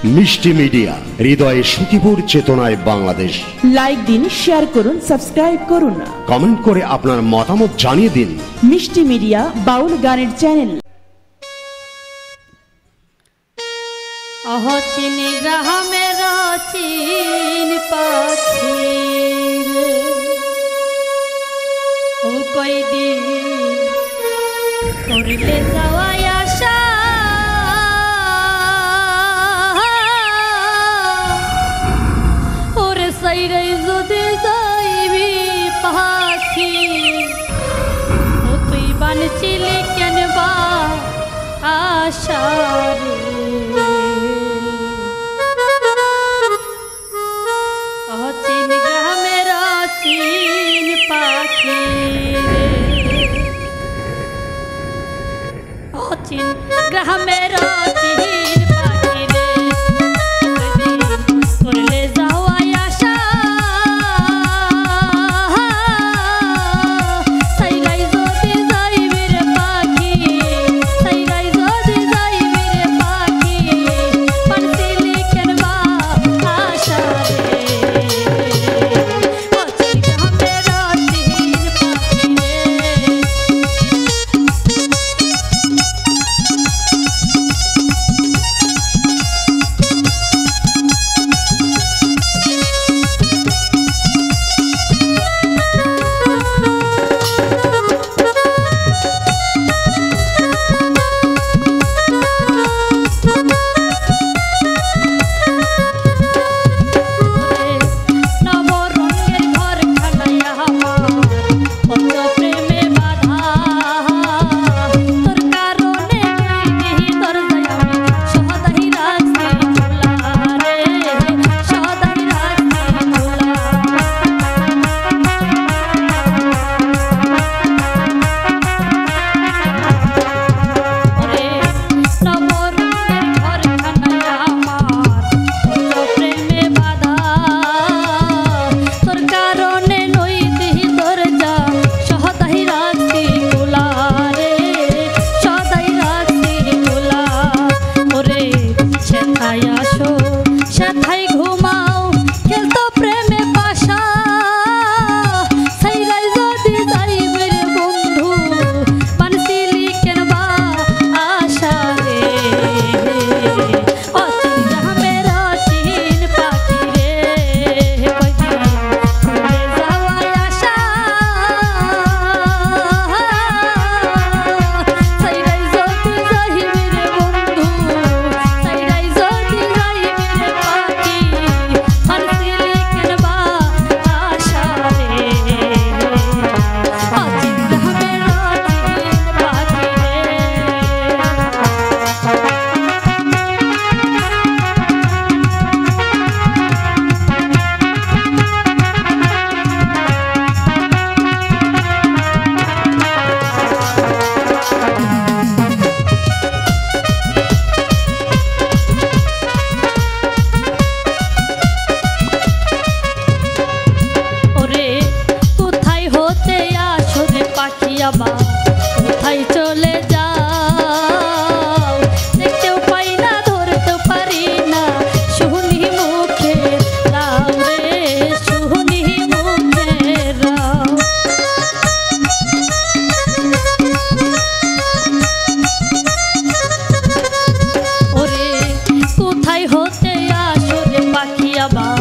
মিষ্টি মিডিয়া, হৃদয়ে সুখীপুর, চেতনায় বাংলাদেশ। লাইক দিন, শেয়ার করুন, সাবস্ক্রাইব করুন, কমেন্ট করে আপনার মতামত জানিয়ে দিন। মিষ্টি মিডিয়া বাউল গানের চ্যানেল। অহচিন গ্রামের চিন পাখি ও কয়দিন করলে যাওয়াই আশা ওরে সাইরাই যদি যাইবি পাখি ও তুই বানচিলি কেন বা আশা রে অচিন গ্রামের চিন পাখি অচিন গ্রামের চিন পাখি রে করলে যাওয়াই আশা সাইরাই যদি যাইবি রে পাখি সাইরাই যদি যাইবি রে পাখি পানছিলি কেন বা আশা রে অচিন গ্রামের চিন পাখি রে কোথায় চলে যাও দেখতেও পাই না ধরতেও পারি না শুনি মুখে রাও রে শুনি মুখে রাও ওরে কোথায় হতে আসো রে পাখি আবার